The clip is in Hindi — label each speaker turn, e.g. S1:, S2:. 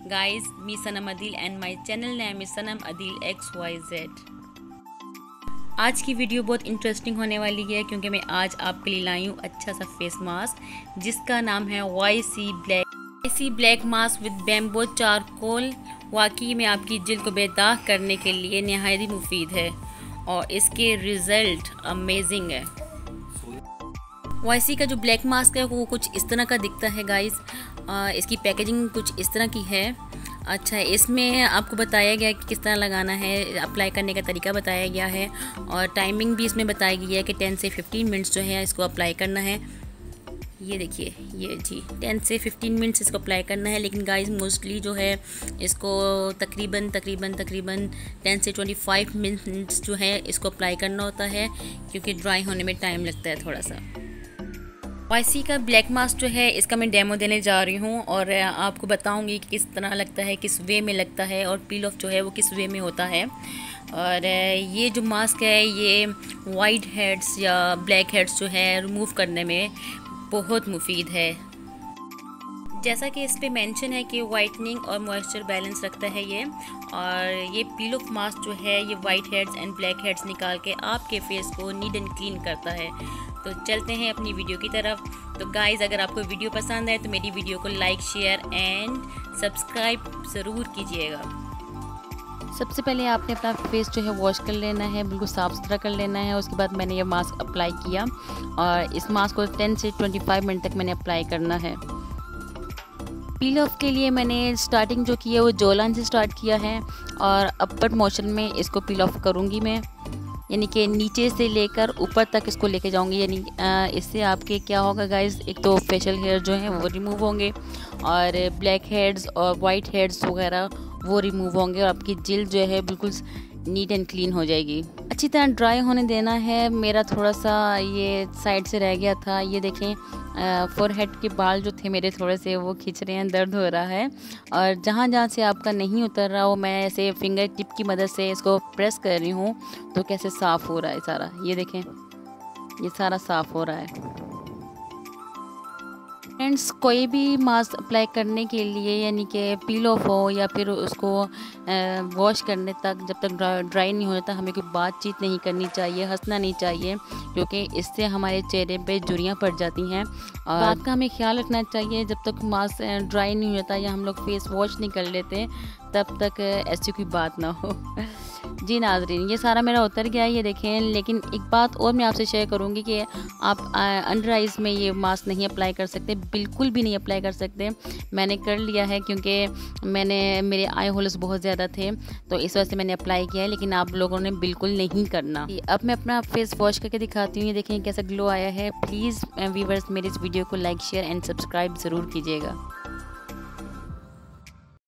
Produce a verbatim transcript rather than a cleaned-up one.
S1: Guys, me Sanam Adil and my channel name is Sanam Adil X Y Z। आज की वीडियो बहुत इंटरेस्टिंग होने वाली है क्योंकि मैं आज आपके लिए लाई हूँ अच्छा सा फेस मास्क जिसका नाम है Y C black Y C black mask with bamboo charcoal. वाकई में आपकी जिल्द को बेदाग करने के लिए नहायत ही मुफीद है और इसके रिज़ल्ट अमेजिंग है। वाई सी का जो ब्लैक मास्क है वो कुछ इस तरह का दिखता है गाइस। इसकी पैकेजिंग कुछ इस तरह की है। अच्छा, इसमें आपको बताया गया है कि किस तरह लगाना है, अप्लाई करने का तरीका बताया गया है और टाइमिंग भी इसमें बताई गई है कि टेन से फिफ्टीन मिनट्स जो है इसको अप्लाई करना है। ये देखिए, ये जी टेन से फिफ्टीन मिनट्स इसको अप्लाई करना है। लेकिन गाइस मोस्टली जो है इसको तकरीबन तकरीबन तकरीबन टेन से ट्वेंटी फाइव मिनट्स जो है इसको अप्लाई करना होता है क्योंकि ड्राई होने में टाइम लगता है थोड़ा सा। वाई सी का ब्लैक मास्क जो है इसका मैं डेमो देने जा रही हूँ और आपको बताऊँगी कि किस तरह लगता है, किस वे में लगता है और पील ऑफ जो है वो किस वे में होता है। और ये जो मास्क है ये वाइट हेड्स या ब्लैक हेड्स जो है रिमूव करने में बहुत मुफीद है। जैसा कि इस पे मेंशन है कि वाइटनिंग और मॉइस्चर बैलेंस रखता है ये। और ये पील ऑफ मास्क जो है ये whiteheads and blackheads निकाल के आपके फेस को नीट एंड क्लीन करता है। तो चलते हैं अपनी वीडियो की तरफ। तो गाइज़, अगर आपको वीडियो पसंद है तो मेरी वीडियो को लाइक शेयर एंड सब्सक्राइब ज़रूर कीजिएगा। सबसे पहले आपने अपना फेस जो है वॉश कर लेना है, बिल्कुल साफ़ सुथरा कर लेना है। उसके बाद मैंने ये मास्क अप्लाई किया और इस मास्क को टेन से ट्वेंटी फाइव मिनट तक मैंने अप्लाई करना है। पील ऑफ के लिए मैंने स्टार्टिंग जो की है वो जॉलाइन से स्टार्ट किया है और अपवर्ड मोशन में इसको पील ऑफ करूँगी मैं, यानी कि नीचे से लेकर ऊपर तक इसको लेके जाऊंगी। यानी इससे आपके क्या होगा गाइस, एक तो फेशियल हेयर जो हैं वो रिमूव होंगे और ब्लैक हेड्स और वाइट हेड्स वगैरह वो रिमूव होंगे और आपकी जिल्द जो है बिल्कुल नीट एंड क्लीन हो जाएगी। अच्छी तरह ड्राई होने देना है। मेरा थोड़ा सा ये साइड से रह गया था, ये देखें फोरहेड के बाल जो थे मेरे थोड़े से वो खींच रहे हैं, दर्द हो रहा है। और जहाँ जहाँ से आपका नहीं उतर रहा हो मैं ऐसे फिंगर टिप की मदद से इसको प्रेस कर रही हूँ तो कैसे साफ़ हो रहा है सारा। ये देखें, ये सारा साफ़ हो रहा है। फ्रेंड्स, कोई भी मास्क अप्लाई करने के लिए यानी कि पील ऑफ हो या फिर उसको वॉश करने तक जब तक ड्राई ड्राई नहीं हो जाता हमें कोई बातचीत नहीं करनी चाहिए, हंसना नहीं चाहिए क्योंकि इससे हमारे चेहरे पे झुर्रियाँ पड़ जाती हैं। और बात का हमें ख्याल रखना चाहिए, जब तक मास्क ड्राई नहीं हो जाता या हम लोग फेस वॉश नहीं कर लेते तब तक ऐसी कोई बात ना हो। जी नाज़रीन, ये सारा मेरा उतर गया है, ये देखें। लेकिन एक बात और मैं आपसे शेयर करूंगी कि आप अंडर आइज़ में ये मास्क नहीं अप्लाई कर सकते, बिल्कुल भी नहीं अप्लाई कर सकते। मैंने कर लिया है क्योंकि मैंने मेरे आई होल्स बहुत ज़्यादा थे तो इस वजह से मैंने अप्लाई किया है, लेकिन आप लोगों ने बिल्कुल नहीं करना। अब मैं अपना फेस वॉश करके दिखाती हूँ। ये देखें कैसा ग्लो आया है। प्लीज़ व्यूअर्स मेरे इस वीडियो को लाइक शेयर एंड सब्सक्राइब ज़रूर कीजिएगा।